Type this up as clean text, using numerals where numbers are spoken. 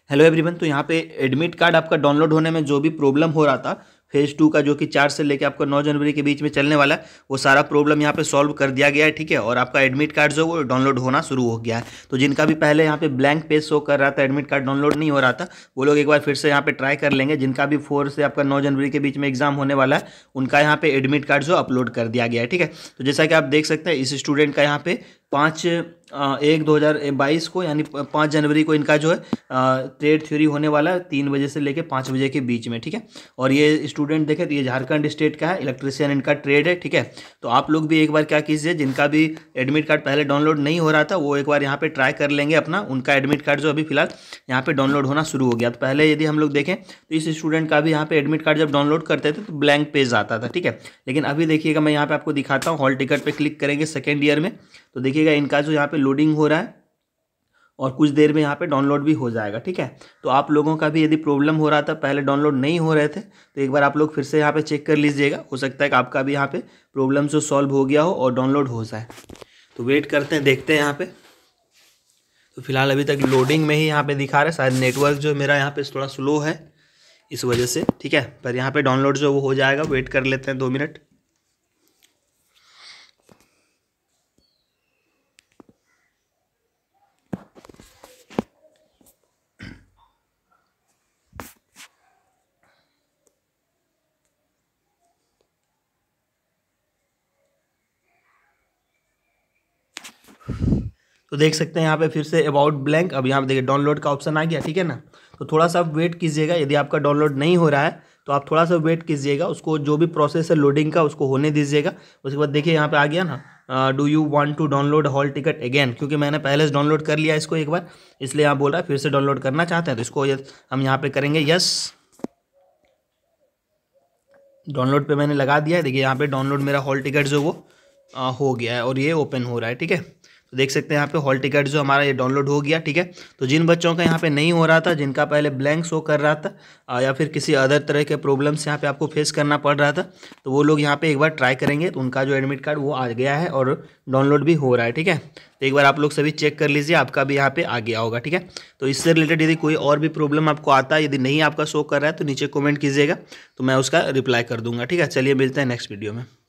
Hello everyone. तो यहाँ पे एडमिट कार्ड आपका डाउनलोड होने में जो भी प्रॉब्लम हो रहा था फेज़ 2 का, जो कि 4 से लेके आपका 9 जनवरी के बीच में चलने वाला है, वो सारा प्रॉब्लम यहाँ पे सॉल्व कर दिया गया है। ठीक है, और आपका एडमिट कार्ड जो वो डाउनलोड होना शुरू हो गया है। तो जिनका भी पहले यहाँ पे ब्लैंक पेज शो कर रहा था, एडमिट कार्ड डाउनलोड नहीं हो रहा था, वो लोग एक बार फिर से यहाँ पे ट्राई कर लेंगे। जिनका भी 4 से आपका 9 जनवरी के बीच में एग्जाम होने वाला है, उनका यहाँ पे एडमिट कार्ड जो अपलोड कर दिया गया है। ठीक है, तो जैसा कि आप देख सकते हैं, इस स्टूडेंट का यहाँ पे 5/1/2022 को यानी 5 जनवरी को इनका जो है ट्रेड थ्योरी होने वाला है 3 बजे से लेके 5 बजे के बीच में। ठीक है, और ये स्टूडेंट देखें तो ये झारखंड स्टेट का है, इलेक्ट्रिशियन इनका ट्रेड है। ठीक है, तो आप लोग भी एक बार क्या कीजिए, जिनका भी एडमिट कार्ड पहले डाउनलोड नहीं हो रहा था, वो एक बार यहाँ पे ट्राई कर लेंगे अपना। उनका एडमिट कार्ड जो अभी फिलहाल यहाँ पे डाउनलोड होना शुरू हो गया। तो पहले यदि हम लोग देखें तो इस स्टूडेंट का भी यहाँ पे एडमिट कार्ड जब डाउनलोड करते थे तो ब्लैंक पेज आता था। ठीक है, लेकिन अभी देखिएगा, मैं यहाँ पे आपको दिखाता हूँ। हॉल टिकट पे क्लिक करेंगे सेकेंड ईयर में, तो देखिएगा इनका जो यहाँ पे लोडिंग हो रहा है और कुछ देर में यहाँ पे डाउनलोड भी हो जाएगा। ठीक है, तो आप लोगों का भी यदि प्रॉब्लम हो रहा था, पहले डाउनलोड नहीं हो रहे थे, तो एक बार आप लोग फिर से यहाँ पे चेक कर लीजिएगा। हो सकता है कि आपका भी यहाँ पे प्रॉब्लम जो सॉल्व हो गया हो और डाउनलोड हो जाए। तो वेट करते हैं, देखते हैं यहाँ पे। तो फिलहाल अभी तक लोडिंग में ही यहाँ पे दिखा रहा है, शायद नेटवर्क जो मेरा यहाँ पे थोड़ा स्लो है इस वजह से। ठीक है, पर यहाँ पे डाउनलोड जो वो हो जाएगा। वेट कर लेते हैं 2 मिनट। तो देख सकते हैं यहाँ पे फिर से अबाउट ब्लैंक, अब यहाँ पे देखिए डाउनलोड का ऑप्शन आ गया। ठीक है ना, तो थोड़ा सा वेट कीजिएगा। यदि आपका डाउनलोड नहीं हो रहा है तो आप थोड़ा सा वेट कीजिएगा, उसको जो भी प्रोसेस है लोडिंग का उसको होने दीजिएगा। उसके बाद देखिए यहाँ पे आ गया ना, do you want to download hall ticket again, क्योंकि मैंने पहले से डाउनलोड कर लिया इसको एक बार, इसलिए आप बोल रहा है फिर से डाउनलोड करना चाहते हैं। तो इसको हम यहाँ पे करेंगे यस। डाउनलोड पे मैंने लगा दिया है। देखिए यहाँ पे डाउनलोड मेरा हॉल टिकट जो वो हो गया है और ये ओपन हो रहा है। ठीक है, तो देख सकते हैं यहाँ पे हॉल टिकट जो हमारा ये डाउनलोड हो गया। ठीक है, तो जिन बच्चों का यहाँ पे नहीं हो रहा था, जिनका पहले ब्लैंक शो कर रहा था या फिर किसी अदर तरह के प्रॉब्लम्स यहाँ पे आपको फेस करना पड़ रहा था, तो वो लोग यहाँ पे एक बार ट्राई करेंगे तो उनका जो एडमिट कार्ड वो आ गया है और डाउनलोड भी हो रहा है। ठीक है, तो एक बार आप लोग सभी चेक कर लीजिए, आपका भी यहाँ पे आ गया होगा। ठीक है, तो इससे रिलेटेड यदि कोई और भी प्रॉब्लम आपको आता है, यदि नहीं आपका शो कर रहा है, तो नीचे कमेंट कीजिएगा, तो मैं उसका रिप्लाई कर दूंगा। ठीक है, चलिए मिलते हैं नेक्स्ट वीडियो में।